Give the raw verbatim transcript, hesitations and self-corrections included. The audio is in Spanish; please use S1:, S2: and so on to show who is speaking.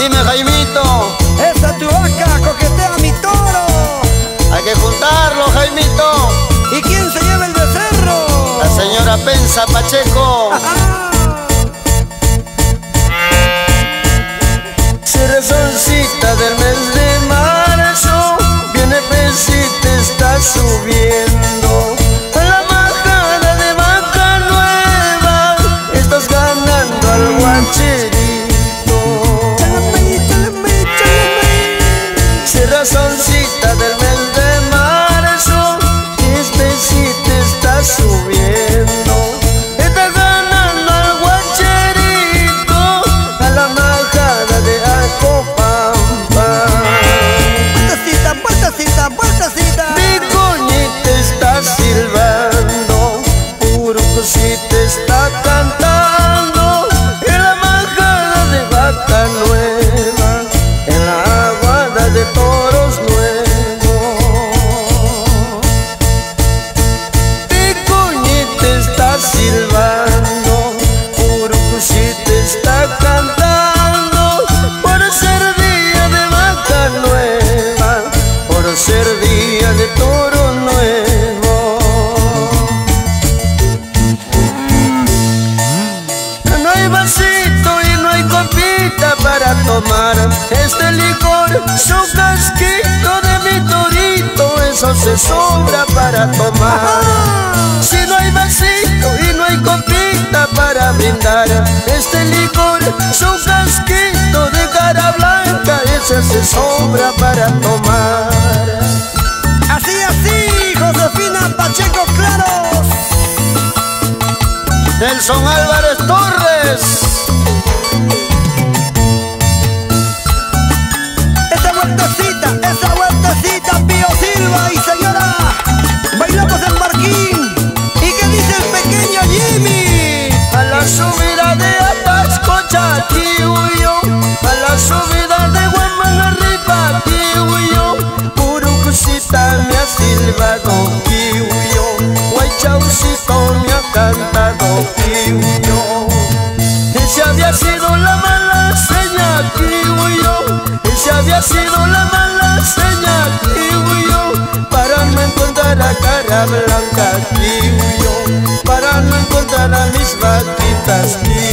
S1: dime, Jaimito.
S2: Esa tu vaca coquetea a mi toro.
S1: Hay que juntarlo, Jaimito.
S2: ¿Y quién se lleva el becerro?
S1: La señora Pensa Pacheco. Cerezoncita del mes de marzo, viene Pensita, está subiendo. A la majada de vaca nueva, estás ganando al guacherito. Cerezoncita del mes de marzo, Pensita está subiendo. Estás ganando al guacherito, a la majada de Acopampa.
S2: Vueltecita, vueltecita, vueltecita.
S1: Vicuñita está silbando, Urucosita está cantando, en la majada de vaca nueva, en la aguada de toros nuevos. Vicuñita está silbando, Urucosita está cantando, por ser día de vaca nueva, por ser día de toro nuevo. No hay vasito y no hay copita para tomar este licor, su casquito de mi torito, eso se sobra para tomar. Si no hay vasito y no hay copita para brindar este licor, su casquito de cara blanca, ese se sobra para tomar.
S2: Así, así, Josefina Pacheco Claros.
S1: Nelson Álvarez Torres.
S2: Esa vueltecita, esa vueltecita, Pío Silva y señora. Bailamos en Marquín. ¿Y qué dice el pequeño Jimmy?
S1: A la subida de Atasco Chaquihuyo, a la subida de Guamán arriba Kihuyo, Urucosita me ha silbado Kihuyo, Guaychaucito me ha cantado Kihuyo. Esa había sido la mala seña Kihuyo, esa había sido la mala seña Kihuyo, para no encontrar a cara blanca Kihuyo, para no encontrar a mis vaquitas Kihuyo.